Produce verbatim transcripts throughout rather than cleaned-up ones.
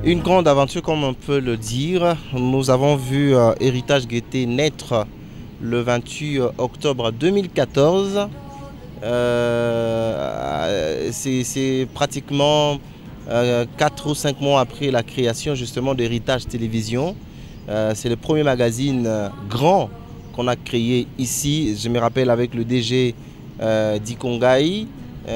Une grande aventure, comme on peut le dire. Nous avons vu euh, Héritage Gaieté naître le vingt-huit octobre deux mille quatorze. Euh, C'est pratiquement euh, quatre ou cinq mois après la création justement d'Héritage Télévision. Euh, C'est le premier magazine euh, grand qu'on a créé ici. Je me rappelle avec le D G euh, Dikongaï.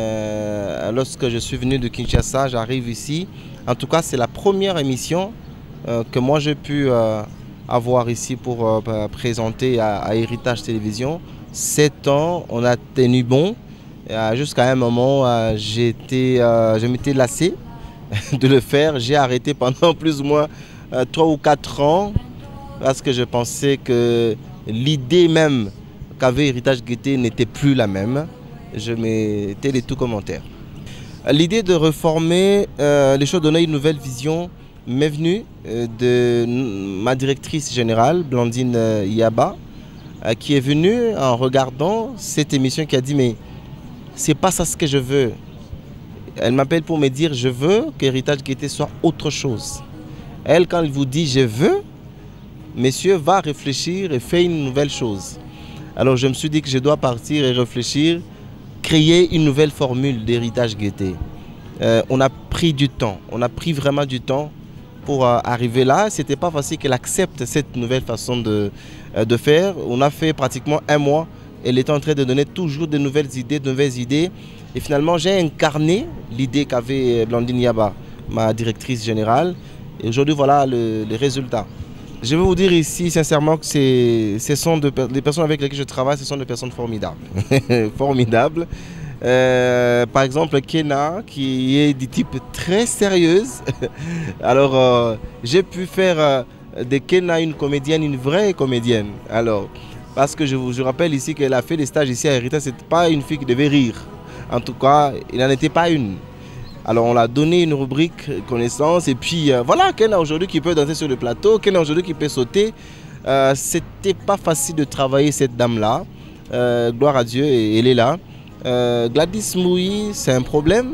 Euh, lorsque je suis venu de Kinshasa, j'arrive ici. En tout cas, c'est la première émission euh, que moi j'ai pu euh, avoir ici pour euh, présenter à, à Héritage Télévision. Sept ans, on a tenu bon. Euh, Jusqu'à un moment, euh, euh, je m'étais lassé de le faire. J'ai arrêté pendant plus ou moins euh, trois ou quatre ans parce que je pensais que l'idée même qu'avait Héritage Gaieté n'était plus la même. Je mettais les tout commentaires. L'idée de reformer euh, les choses, donner une nouvelle vision m'est venue euh, de ma directrice générale, Blandine euh, Yaba, euh, qui est venue en regardant cette émission qui a dit mais c'est pas ça ce que je veux. Elle m'appelle pour me dire je veux qu'Héritage Gaieté soit autre chose. Elle, quand elle vous dit je veux, monsieur va réfléchir et faire une nouvelle chose. Alors je me suis dit que je dois partir et réfléchir, créer une nouvelle formule d'Héritage Gaieté. Euh, on a pris du temps, on a pris vraiment du temps pour euh, arriver là. Ce n'était pas facile qu'elle accepte cette nouvelle façon de, euh, de faire. On a fait pratiquement un mois. Elle était en train de donner toujours de nouvelles idées, de nouvelles idées. Et finalement, j'ai incarné l'idée qu'avait Blandine Yaba, ma directrice générale. Et aujourd'hui, voilà le, le résultat. Je veux vous dire ici sincèrement que ce sont de, les personnes avec lesquelles je travaille, ce sont des personnes formidables. formidables. Euh, par exemple, Kena, qui est du type très sérieuse. Alors, euh, j'ai pu faire euh, de Kena une comédienne, une vraie comédienne. Alors, parce que je vous je rappelle ici qu'elle a fait des stages ici à Héritage, ce n'était pas une fille qui devait rire. En tout cas, il n'en était pas une. Alors on l'a donné une rubrique connaissance et puis euh, voilà, Kena aujourd'hui qui peut danser sur le plateau, Kena aujourd'hui qui peut sauter. Euh, C'était pas facile de travailler cette dame-là. Euh, gloire à Dieu, et elle est là. Euh, Gladys Moui, c'est un problème.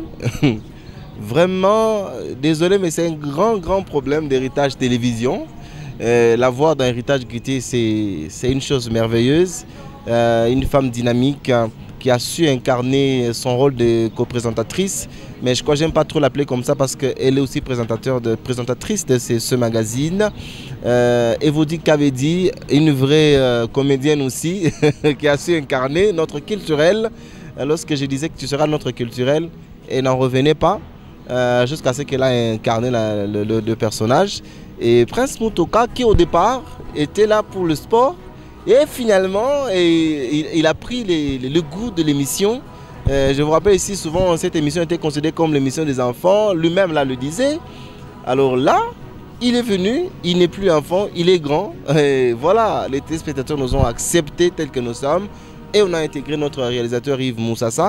Vraiment, désolé, mais c'est un grand, grand problème d'Héritage Télévision. Euh, la voir dans Héritage Gaieté, c'est une chose merveilleuse. Euh, une femme dynamique hein, qui a su incarner son rôle de co-présentatrice. Mais je crois que j'aime pas trop l'appeler comme ça parce qu'elle est aussi présentateur de, présentatrice de ce, ce magazine. Euh, Evody Kavedi, une vraie euh, comédienne aussi, qui a su incarner notre culturel. Lorsque je disais que tu seras notre culturel, elle n'en revenait pas, euh, jusqu'à ce qu'elle a incarné la, le, le, le personnage. Et Prince Mutoka, qui au départ était là pour le sport, et finalement, et, il, il a pris les, les, le goût de l'émission. Euh, je vous rappelle ici, souvent, cette émission était considérée comme l'émission des enfants. Lui-même, là, le disait. Alors là, il est venu, il n'est plus enfant, il est grand. Et voilà, les téléspectateurs nous ont acceptés tels que nous sommes. Et on a intégré notre réalisateur Yves Moussassa,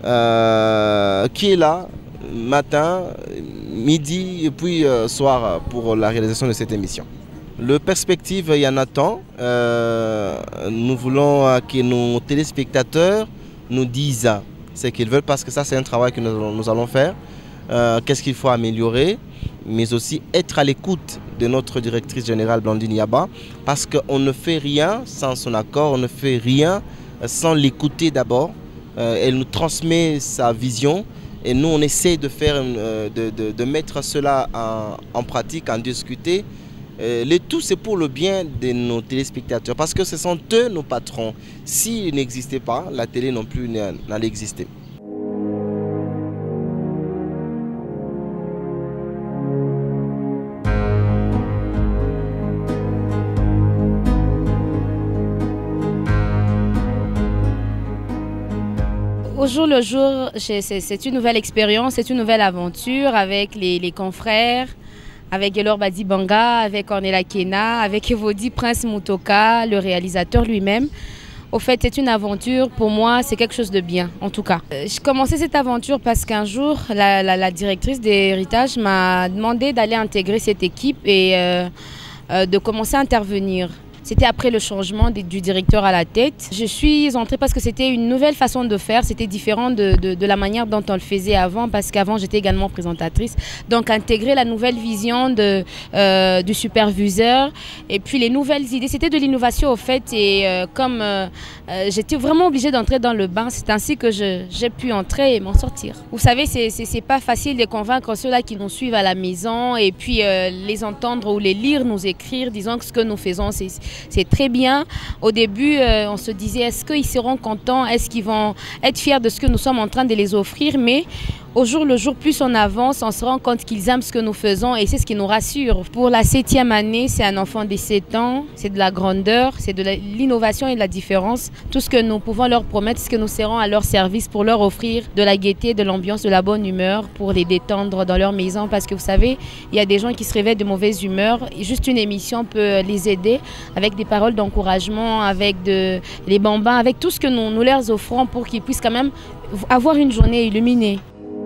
euh, qui est là, matin, midi et puis euh, soir pour la réalisation de cette émission. Le perspective, il y en a tant. Euh, nous voulons que nos téléspectateurs nous disent ce qu'ils veulent parce que ça c'est un travail que nous, nous allons faire. Euh, Qu'est-ce qu'il faut améliorer, mais aussi être à l'écoute de notre directrice générale Blandine Yaba parce qu'on ne fait rien sans son accord, on ne fait rien sans l'écouter d'abord. Euh, elle nous transmet sa vision et nous on essaie de, faire, euh, de, de, de mettre cela en, en pratique, en discuter. Euh, le tout, c'est pour le bien de nos téléspectateurs parce que ce sont eux nos patrons. S'ils n'existaient pas, la télé non plus n'allait exister. Au jour le jour, c'est une nouvelle expérience, c'est une nouvelle aventure avec les, les confrères, avec Gelor Badi Banga, avec Ornella Kena, avec Evody Prince Mutoka, le réalisateur lui-même. Au fait, c'est une aventure, pour moi, c'est quelque chose de bien, en tout cas. J'ai commencé cette aventure parce qu'un jour, la, la, la directrice d'Héritage m'a demandé d'aller intégrer cette équipe et euh, euh, de commencer à intervenir. C'était après le changement du directeur à la tête. Je suis entrée parce que c'était une nouvelle façon de faire. C'était différent de, de, de la manière dont on le faisait avant, parce qu'avant j'étais également présentatrice. Donc intégrer la nouvelle vision de, euh, du superviseur et puis les nouvelles idées. C'était de l'innovation au fait, et euh, comme euh, euh, j'étais vraiment obligée d'entrer dans le bain, c'est ainsi que j'ai pu entrer et m'en sortir. Vous savez, c'est pas facile de convaincre ceux-là qui nous suivent à la maison et puis euh, les entendre ou les lire nous écrire, disant que ce que nous faisons c'est très bien. Au début, euh, on se disait, est-ce qu'ils seront contents, est-ce qu'ils vont être fiers de ce que nous sommes en train de les offrir, mais au jour le jour, plus on avance, on se rend compte qu'ils aiment ce que nous faisons et c'est ce qui nous rassure. Pour la septième année, c'est un enfant de sept ans, c'est de la grandeur, c'est de l'innovation et de la différence. Tout ce que nous pouvons leur promettre, c'est que nous serons à leur service pour leur offrir de la gaieté, de l'ambiance, de la bonne humeur, pour les détendre dans leur maison. Parce que vous savez, il y a des gens qui se réveillent de mauvaise humeur. Et juste une émission peut les aider avec des paroles d'encouragement, avec de, les bambins, avec tout ce que nous, nous leur offrons pour qu'ils puissent quand même avoir une journée illuminée.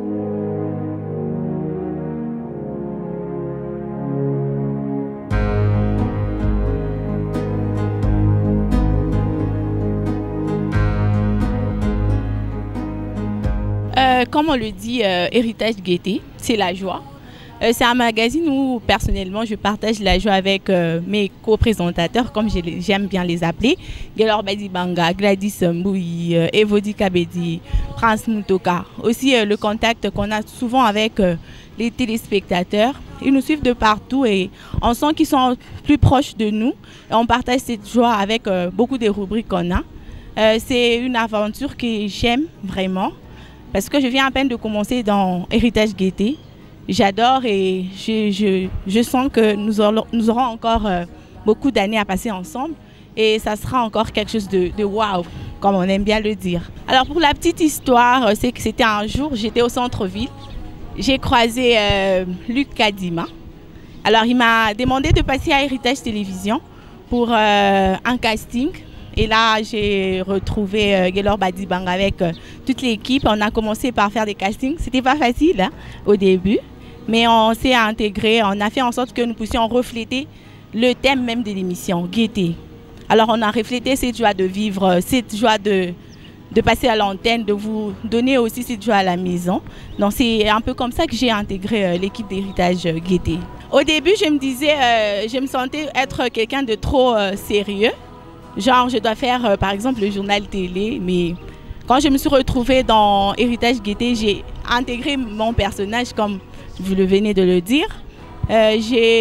Euh, comme on le dit, euh, Héritage Gaieté, c'est la joie. Euh, c'est un magazine où personnellement je partage la joie avec euh, mes co-présentateurs, comme j'aime bien les appeler, Gelor Badi Banga, Gladys Mbouyi, euh, Evodi Kabedi, Prince Mutoka. Aussi euh, le contact qu'on a souvent avec euh, les téléspectateurs. Ils nous suivent de partout et on sent qu'ils sont plus proches de nous. Et on partage cette joie avec euh, beaucoup des rubriques qu'on a. Euh, c'est une aventure que j'aime vraiment. Parce que je viens à peine de commencer dans Héritage Gaieté. J'adore et je, je, je sens que nous aurons, nous aurons encore euh, beaucoup d'années à passer ensemble. Et ça sera encore quelque chose de, de waouh, comme on aime bien le dire. Alors pour la petite histoire, c'est que c'était un jour, j'étais au centre-ville. J'ai croisé euh, Luc Kadima. Alors il m'a demandé de passer à Héritage Télévision pour euh, un casting. Et là, j'ai retrouvé euh, Gelor Badi Banga avec euh, toute l'équipe. On a commencé par faire des castings. C'était pas facile hein, au début, mais on s'est intégré. On a fait en sorte que nous puissions refléter le thème même de l'émission, gaieté. Alors, on a reflété cette joie de vivre, cette joie de, de passer à l'antenne, de vous donner aussi cette joie à la maison. Donc, c'est un peu comme ça que j'ai intégré euh, l'équipe d'Héritage euh, Gaieté. Au début, je me disais, euh, je me sentais être quelqu'un de trop euh, sérieux. Genre, je dois faire, euh, par exemple, le journal télé, mais quand je me suis retrouvée dans Héritage Gaieté, j'ai intégré mon personnage, comme vous le venez de le dire. Euh,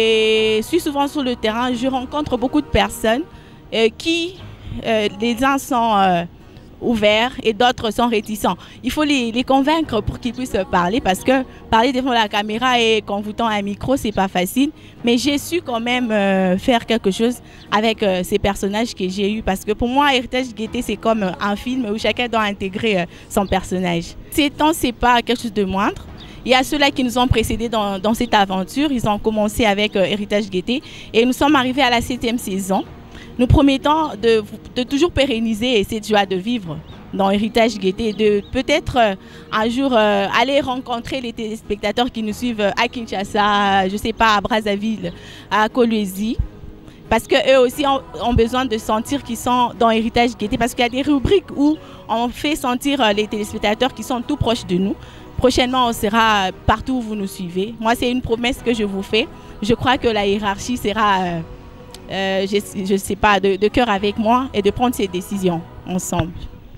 je suis souvent sur le terrain, je rencontre beaucoup de personnes euh, qui, euh, les uns sont euh, ouverts et d'autres sont réticents. Il faut les, les convaincre pour qu'ils puissent parler, parce que parler devant la caméra et quand vous tend un micro, c'est pas facile. Mais j'ai su quand même euh, faire quelque chose avec euh, ces personnages que j'ai eus, parce que pour moi, Héritage Gaieté, c'est comme un film où chacun doit intégrer euh, son personnage. Ces temps, c'est pas quelque chose de moindre. Il y a ceux-là qui nous ont précédés dans, dans cette aventure. Ils ont commencé avec euh, Héritage Gaieté et nous sommes arrivés à la septième saison. Nous promettons de, de toujours pérenniser cette joie de vivre dans Héritage Gaieté, de peut-être euh, un jour euh, aller rencontrer les téléspectateurs qui nous suivent à Kinshasa, je ne sais pas, à Brazzaville, à Kolwezi, parce qu'eux aussi ont, ont besoin de sentir qu'ils sont dans Héritage Gaieté, parce qu'il y a des rubriques où on fait sentir euh, les téléspectateurs qui sont tout proches de nous. Prochainement, on sera partout où vous nous suivez. Moi, c'est une promesse que je vous fais. Je crois que la hiérarchie sera... Euh, Euh, je ne sais pas, de, de cœur avec moi et de prendre ces décisions ensemble.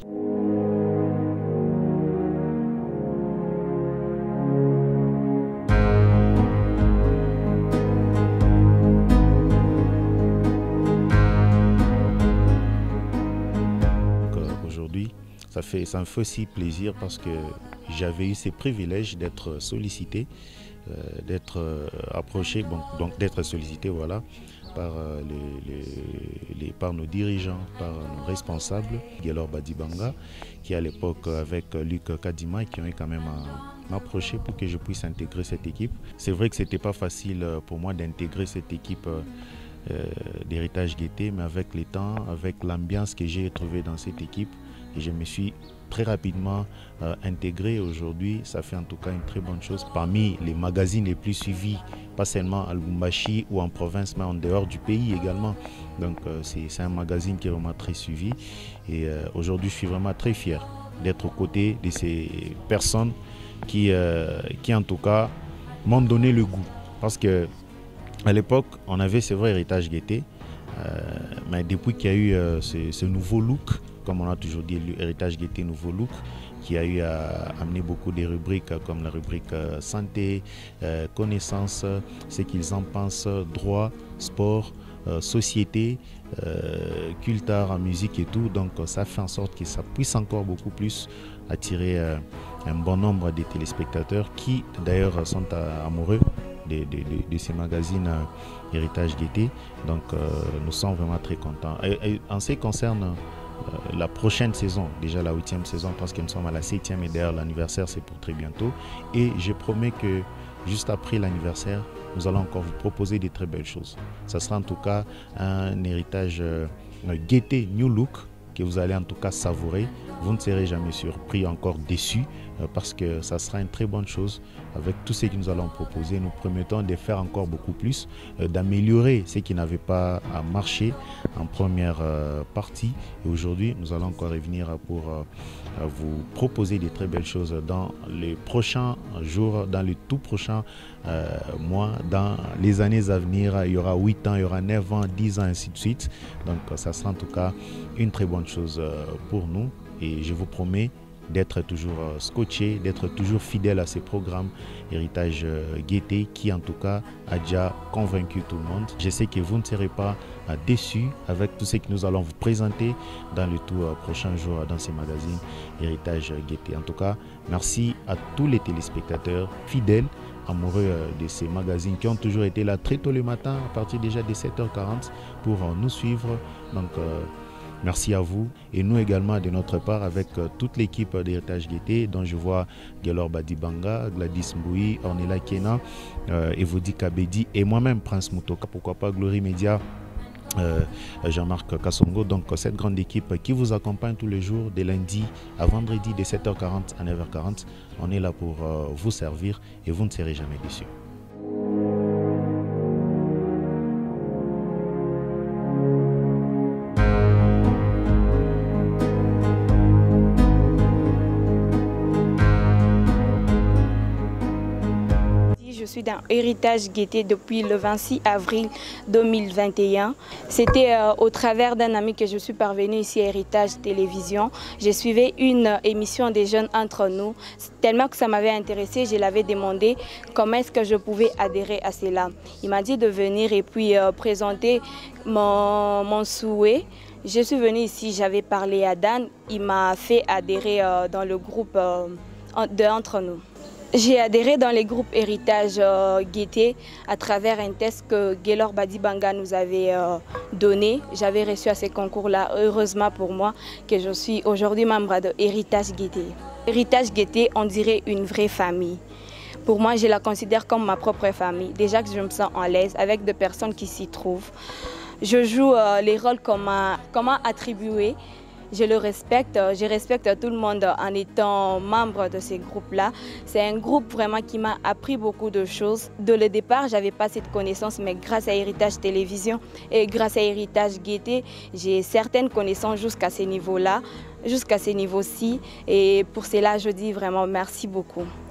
Aujourd'hui, ça, fait, ça me fait aussi plaisir parce que j'avais eu ces privilèges d'être sollicité, euh, d'être euh, approché, bon, donc d'être sollicité, voilà, par, euh, les, les, les, par nos dirigeants, par nos responsables, Gelor Badi Banga, qui à l'époque avec Luc Kadima, qui ont quand même m'approché pour que je puisse intégrer cette équipe. C'est vrai que ce n'était pas facile pour moi d'intégrer cette équipe euh, d'Héritage Gaieté, mais avec le temps, avec l'ambiance que j'ai trouvée dans cette équipe, et je me suis très rapidement euh, intégré. Aujourd'hui, ça fait en tout cas une très bonne chose. Parmi les magazines les plus suivis, pas seulement à Lubumbashi ou en province, mais en dehors du pays également. Donc euh, c'est un magazine qui est vraiment très suivi. Et euh, aujourd'hui, je suis vraiment très fier d'être aux côtés de ces personnes qui, euh, qui en tout cas, m'ont donné le goût. Parce que à l'époque, on avait, c'est vrai, Héritage Gaieté, euh, mais depuis qu'il y a eu euh, ce, ce nouveau look, comme on a toujours dit, Héritage Gaieté Nouveau Look, qui a eu à amener beaucoup de rubriques comme la rubrique euh, santé, euh, connaissances, ce qu'ils en pensent, droit, sport, euh, société, euh, culte, art, musique et tout. Donc ça fait en sorte que ça puisse encore beaucoup plus attirer euh, un bon nombre de téléspectateurs qui d'ailleurs sont euh, amoureux de, de, de, de ces magazines euh, Héritage Gaieté. Donc euh, nous sommes vraiment très contents. Et, et en ce qui concerne Euh, la prochaine saison, déjà la huitième saison, parce que nous sommes à la septième et d'ailleurs l'anniversaire c'est pour très bientôt. Et je promets que juste après l'anniversaire, nous allons encore vous proposer de très belles choses. Ça sera en tout cas un héritage euh, Gaieté New Look que vous allez en tout cas savourer. Vous ne serez jamais surpris, encore déçus, euh, parce que ça sera une très bonne chose. Avec tout ce que nous allons proposer, nous promettons de faire encore beaucoup plus, euh, d'améliorer ce qui n'avait pas à marcher en première euh, partie. Et aujourd'hui, nous allons encore revenir pour euh, vous proposer de très belles choses dans les prochains jours, dans les tout prochains euh, mois, dans les années à venir. Il y aura huit ans, il y aura neuf ans, dix ans, ainsi de suite. Donc ça sera en tout cas une très bonne chose euh, pour nous. Et je vous promets d'être toujours euh, scotché, d'être toujours fidèle à ces programmes Héritage euh, Gaieté qui en tout cas a déjà convaincu tout le monde. Je sais que vous ne serez pas euh, déçus avec tout ce que nous allons vous présenter dans les tout euh, prochains jours dans ces magazines Héritage Gaieté. En tout cas, merci à tous les téléspectateurs fidèles, amoureux euh, de ces magazines qui ont toujours été là très tôt le matin à partir déjà de sept heures quarante pour euh, nous suivre. Donc euh, merci à vous et nous également de notre part avec euh, toute l'équipe d'Héritage Gaieté dont je vois Gelor Badibanga, Gladys Mboui, Ornella Kena, euh, Evodi Kabedi et moi-même Prince Mutoka, pourquoi pas Glory Media, euh, Jean-Marc Kassongo. Donc cette grande équipe qui vous accompagne tous les jours de lundi à vendredi de sept heures quarante à neuf heures quarante. On est là pour euh, vous servir et vous ne serez jamais déçus. Je suis dans Héritage Gaieté depuis le vingt-six avril deux mille vingt et un. C'était euh, au travers d'un ami que je suis parvenue ici à Héritage Télévision. J'ai suivi une émission des jeunes entre nous. Tellement que ça m'avait intéressé, je l'avais demandé comment est-ce que je pouvais adhérer à cela. Il m'a dit de venir et puis euh, présenter mon, mon souhait. Je suis venue ici, j'avais parlé à Dan. Il m'a fait adhérer euh, dans le groupe euh, de Entre nous. J'ai adhéré dans les groupes Héritage euh, Gaieté à travers un test que Gelor Badibanga nous avait euh, donné. J'avais reçu à ces concours-là, heureusement pour moi, que je suis aujourd'hui membre de Héritage Gaieté. Héritage Gaieté, on dirait une vraie famille. Pour moi, je la considère comme ma propre famille. Déjà que je me sens à l'aise avec des personnes qui s'y trouvent. Je joue euh, les rôles comme attribués. Je le respecte, je respecte tout le monde en étant membre de ces groupes-là. C'est un groupe vraiment qui m'a appris beaucoup de choses. De le départ, je n'avais pas cette connaissance, mais grâce à Héritage Télévision et grâce à Héritage Gaieté, j'ai certaines connaissances jusqu'à ce niveau-là, jusqu'à ce niveau-ci. Et pour cela, je dis vraiment merci beaucoup.